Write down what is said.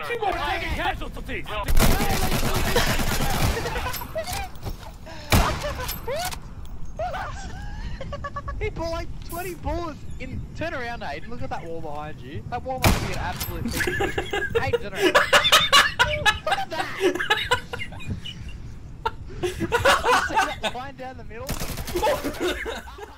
Keep on taking casualties! He put like 20 bullets in. Turn around, Aiden. Look at that wall behind you. That wall must be an absolute thing. Aiden, turn around. Look at that! You see that line down the middle?